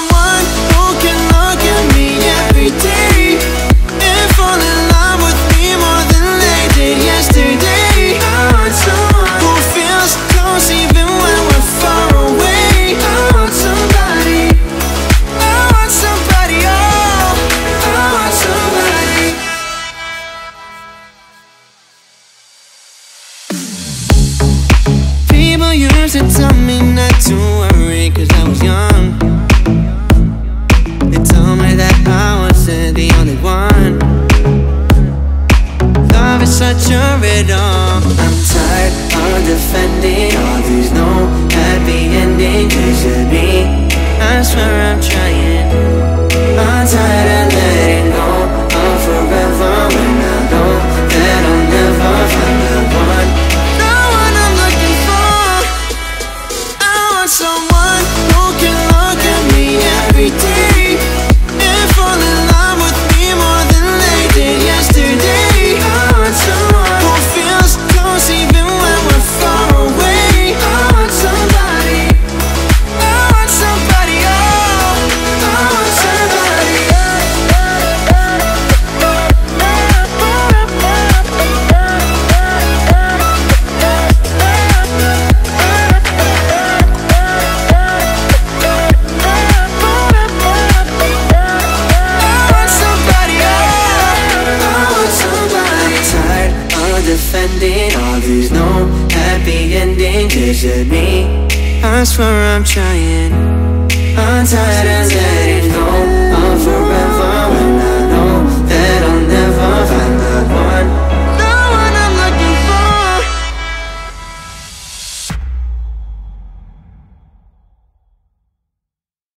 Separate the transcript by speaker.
Speaker 1: someone who can look at me every day and fall in love with me more than they did yesterday. I want someone who feels close even when we're far away. I want somebody, I want somebody, oh, I want somebody. People used to tell me not to worry cause I was young. They told me that I wasn't the only one. Love is such a riddle. I'm tired of defending all these no happy endings. They should be, I swear I'm trying. I'm tired of letting go of forever when I know that I'll never find the one. The one I'm looking for. I want someone who can look at me every day and fall in love with me more than they did yesterday. I want someone who feels close even when we're far away. I want somebody, I want somebody, oh, I want somebody. Defending all these no happy endings. It should be, I swear I'm trying. I'm tired of